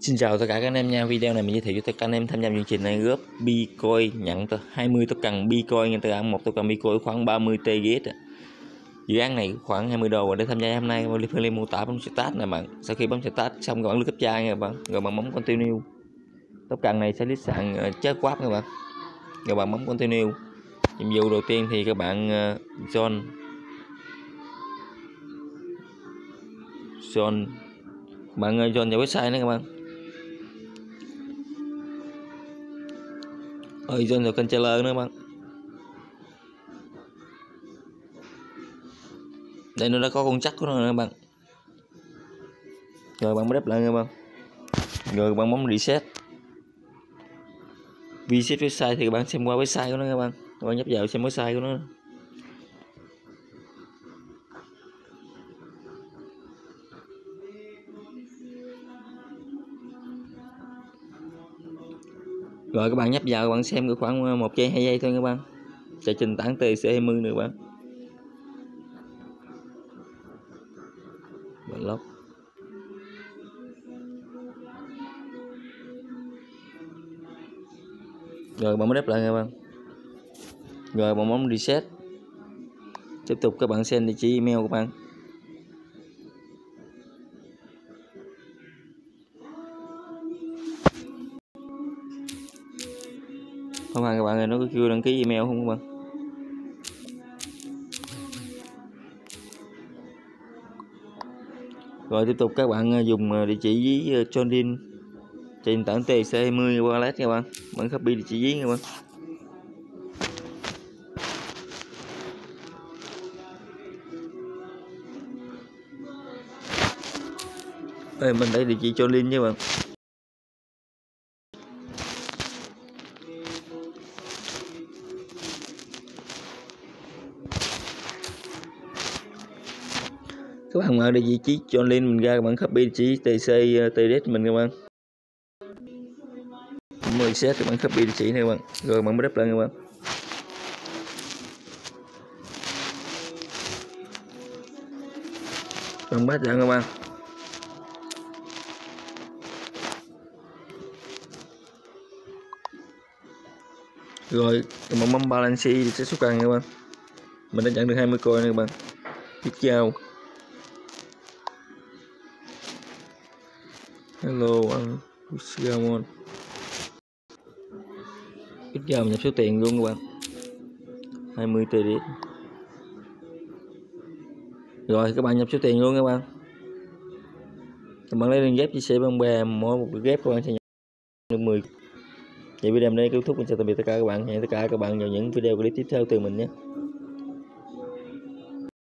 Xin chào tất cả các anh em nha. Video này mình giới thiệu cho tất cả anh em tham gia chương trình này góp Bitcoin, nhận 20 token Bitcoin, người ta một token Bitcoin khoảng 30 TGS. Dự án này khoảng 20 đô. Và để tham gia hôm nay link mô tả bấm start nè bạn. Sau khi bấm start xong các bạn lướt cấp trai nha bạn, rồi bạn bấm continue. Token này sẽ list sàn chết quát các bạn, rồi bạn bấm continue. Nhiệm vụ đầu tiên thì các bạn join bạn join vào website nữa các bạn. Join vào kênh trailer nữa bạn. Đây nó đã có con chắc của nó nữa bạn. Rồi bạn mới đáp lại nha bạn. Rồi bạn bấm reset website thì các bạn xem qua website của nó các bạn. Các bạn nhấp vào xem website của nó. Rồi các bạn nhấp vào, các bạn xem được khoảng 1 giây 2 giây thôi các bạn. Chạy trình tảng TC20 nữa bạn. Block. Rồi bạn mới đáp lại các bạn. Rồi bạn bấm reset. Tiếp tục các bạn xem địa chỉ email của bạn. Không phải các bạn ơi, nó có kêu đăng ký email không các bạn? Rồi tiếp tục các bạn dùng địa chỉ với Join trên tảng TC20 wallet các bạn. Bạn copy địa chỉ các bạn. Đây mình để địa chỉ Join nha bạn. Các bạn mở địa chỉ Join mình ra, các bạn copy địa chỉ TD mình các bạn. Mới set các bạn copy địa chỉ này các bạn. Rồi bạn mới đáp lại các bạn. Bạn bắt ra các bạn. Rồi bạn bấm balance thì sẽ xuất cần các bạn. Mình đã nhận được 20 coin này các bạn. Tiếp theo. Hello anh Gamon. Tiếp theo nhập số tiền luôn các bạn. 20 TD. Rồi các bạn nhập số tiền luôn các bạn. Các bạn lấy liên ghép chia sẻ bằng bè, mỗi một ghép các bạn sẽ nhận được 10. Vậy video này kết thúc, mình chào tạm biệt tất cả các bạn. Hẹn tất cả các bạn vào những video clip tiếp theo từ mình nhé.